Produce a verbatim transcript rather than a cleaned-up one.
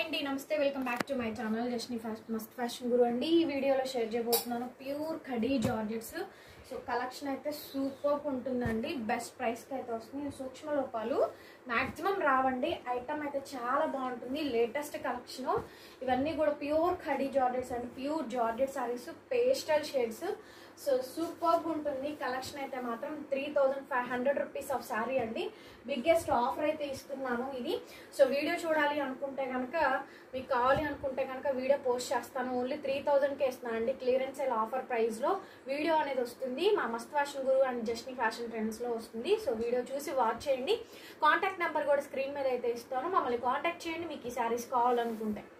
అండి నమస్తే welcome back to my channel Jasni Mast fashion Guru అండి. ఈ వీడియోలో షేర్ చేయబోతున్నాను pure khadi georgettes. So collection అయితే సూపర్ ఉంటుందండి, బెస్ట్ ప్రైస్కి అయితే వస్తుంది. సూక్ష్మ లోపాలు మ్యాక్సిమం రావండి, ఐటమ్ అయితే చాలా బాగుంటుంది. లేటెస్ట్ కలెక్షన్ ఇవన్నీ కూడా ప్యూర్ ఖడీ జార్జెట్స్ అండి, pure georgette saris, pastel shades. So super ఉంటుంది కలెక్షన్ అయితే మాత్రం. Three thousand five hundred rupees of sari అండి, బిగ్గెస్ట్ ఆఫర్ అయితే ఇస్తున్నాను ఇది. సో వీడియో చూడాలి అనుకుంటే కనుక, మీకు కావాలి అనుకుంటే కనుక వీడియో పోస్ట్ చేస్తాను. ఓన్లీ త్రీ థౌజండ్కే ఇస్తున్నాను అండి, క్లియరెన్స్ సేల్ ఆఫర్ ప్రైస్లో వీడియో అనేది వస్తుంది. మా Mast fashion Guru and Jasni fashion ట్రెండ్స్లో వస్తుంది. సో వీడియో చూసి వాచ్ చేయండి. కాంటాక్ట్ నెంబర్ కూడా స్క్రీన్ మీద అయితే ఇస్తాను, మమ్మల్ని కాంటాక్ట్ చేయండి మీకు ఈ శారీస్ కావాలనుకుంటే.